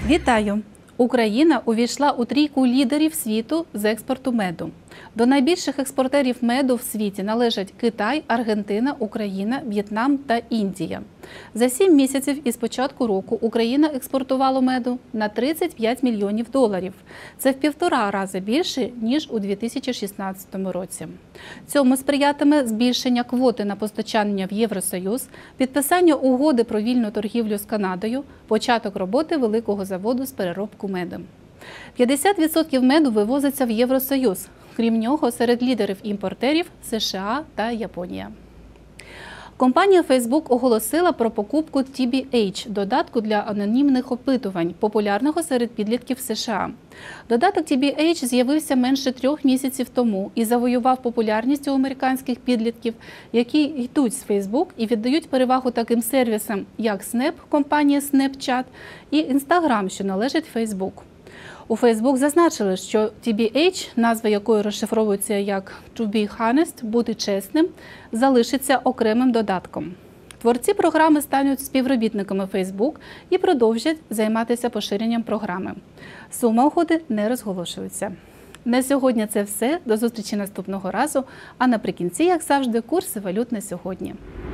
Вітаю! Україна увійшла у трійку лідерів світу з експорту меду. До найбільших експортерів меду в світі належать Китай, Аргентина, Україна, В'єтнам та Індія. За 7 місяців із початку року Україна експортувала меду на $35 мільйонів. Це в 1,5 рази більше, ніж у 2016 році. Цьому сприятиме збільшення квоти на постачання в Євросоюз, підписання угоди про вільну торгівлю з Канадою, початок роботи великого заводу з переробку меду. 50% меду вивозиться в Євросоюз. Крім нього, серед лідерів імпортерів – США та Японія. Компанія Facebook оголосила про покупку TBH – додатку для анонімних опитувань, популярного серед підлітків США. Додаток TBH з'явився менше 3 місяців тому і завоював популярність у американських підлітків, які йдуть з Facebook і віддають перевагу таким сервісам, як Snap, компанія Snapchat, і Instagram, що належить Facebook. У Facebook зазначили, що TBH, назва якої розшифровується як «to be honest» – «бути чесним», залишиться окремим додатком. Творці програми стануть співробітниками Facebook і продовжать займатися поширенням програми. Сума угоди не розголошується. На сьогодні це все. До зустрічі наступного разу. А наприкінці, як завжди, курси валют на сьогодні.